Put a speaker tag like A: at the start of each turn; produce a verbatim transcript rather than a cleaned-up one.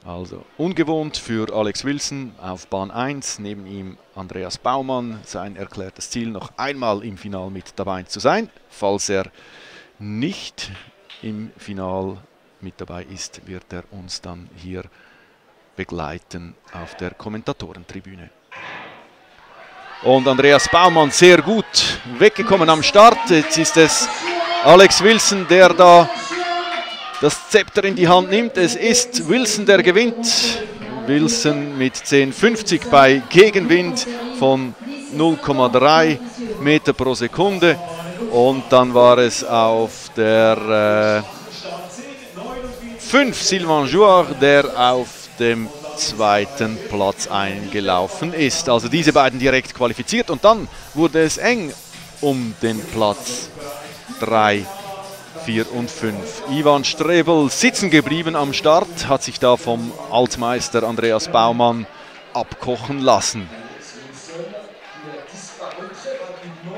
A: Also ungewohnt für Alex Wilson auf Bahn eins, neben ihm Andreas Baumann. Sein erklärtes Ziel, noch einmal im Final mit dabei zu sein. Falls er nicht im Final mit dabei ist, wird er uns dann hier begleiten auf der Kommentatorentribüne. Und Andreas Baumann sehr gut weggekommen am Start. Jetzt ist es Alex Wilson, der da das Zepter in die Hand nimmt. Es ist Wilson, der gewinnt. Wilson mit zehn fünfzig bei Gegenwind von null Komma drei Meter pro Sekunde. Und dann war es auf der äh, fünf Sylvain Jouard, der auf dem zweiten Platz eingelaufen ist. Also diese beiden direkt qualifiziert. Und dann wurde es eng um den Platz drei, vier und fünf. Ivan Strebel sitzen geblieben am Start, hat sich da vom Altmeister Andreas Baumann abkochen lassen.